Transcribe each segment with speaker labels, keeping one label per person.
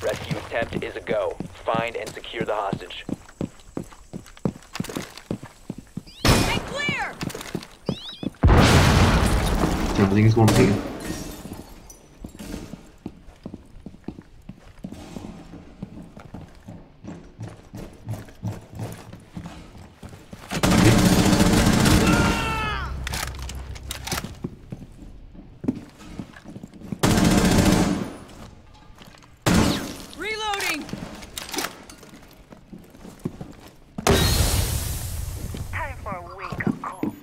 Speaker 1: Rescue attempt is a go. Find and secure the hostage.
Speaker 2: Stay clear!
Speaker 3: Everything is one thing.
Speaker 2: Reloading!
Speaker 4: Time for a wake-up call.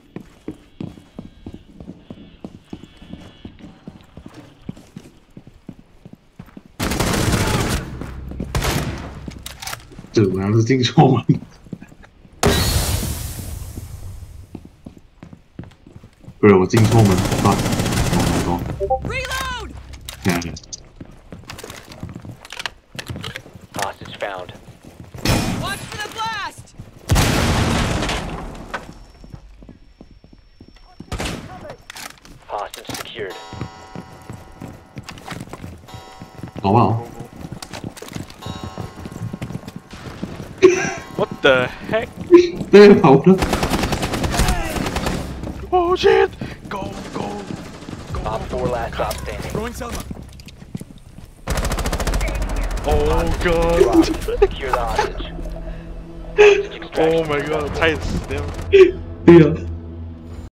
Speaker 3: Dude, man, das Ding ist schon mal. Bro, 我进错门，fuck！ Oh my god！
Speaker 2: Reload!
Speaker 3: Yeah.
Speaker 1: Hostage found.
Speaker 2: Watch for the blast!
Speaker 1: Hostage secured.
Speaker 3: 好不好？
Speaker 5: What the heck?
Speaker 3: 对，跑了。
Speaker 5: Oh shit! Go, go, go.
Speaker 1: Op 4 last stop standing.
Speaker 5: Throwing Selma. Oh god.
Speaker 1: Drop. Secure the hostage. Hostage
Speaker 5: Oh
Speaker 1: extraction.
Speaker 5: my god, tight. Damn.
Speaker 3: 对呀。